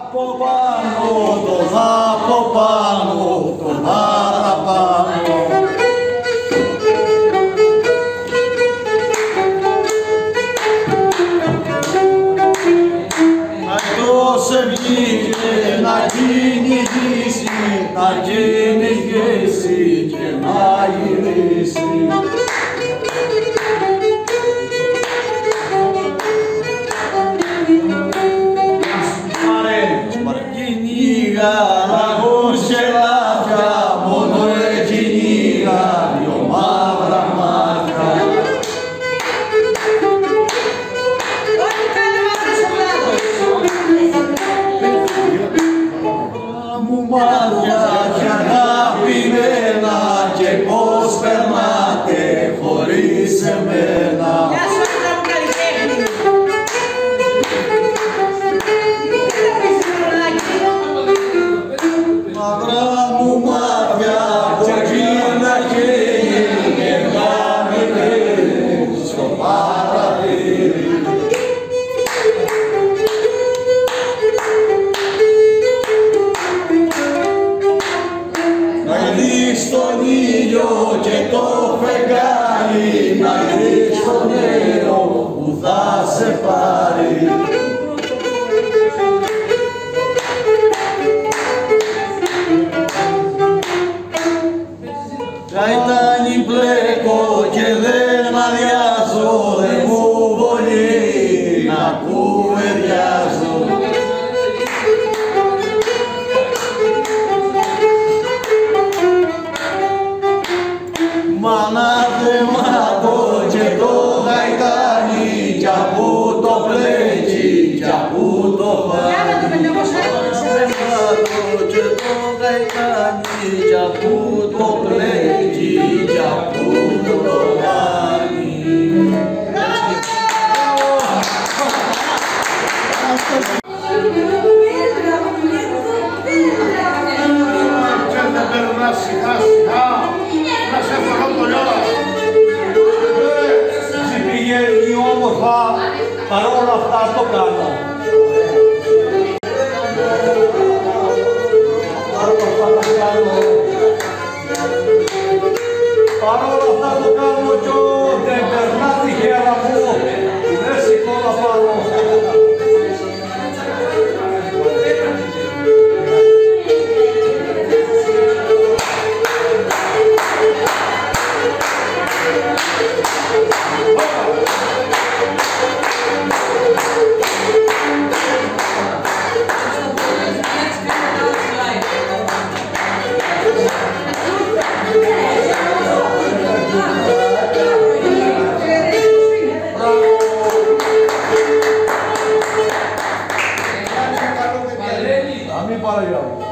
Από πάνω, τον από πάνω, τον παραπάνω. Αυτός βγήκε να κυνηγήσει, να κυνηγήσει και να γυρίσει. Λαγούς και λάθια, μόνο κυνήγα δυο μαύρα μάτια. Μου μάτια κι αγαπημένα και πώς περνάτε χωρίς εμένα. Μαύρα μου μάτια, κοκκίνα χέρι και γάμινες στο παραθύρι. Να δεις τον ήλιο και το φεγγάρι, να δεις το νερό που θα σε πάρει. Καϊτάνι πλέκω και δεν αδειάζω, δεν μου βολεί να κουβεντιάζω. Μάνα θεμάτω και το γαϊτάνι, κι απού το πλέκει, κι απού το βάζει. Και το γαϊτάνι, κι απού το πλέκει, κι απού το βάζει. Και δεν περνάς σιγά σιγά, να σε φορώ το λιώνα. Si πηγαίνει όμορφα, παρόλα αυτά το κάνω. Παρόλα αυτά το κάνω κι δεν περνά τη χέρα μου, δεν σηκώνα πάνω. Μην παραγιώ.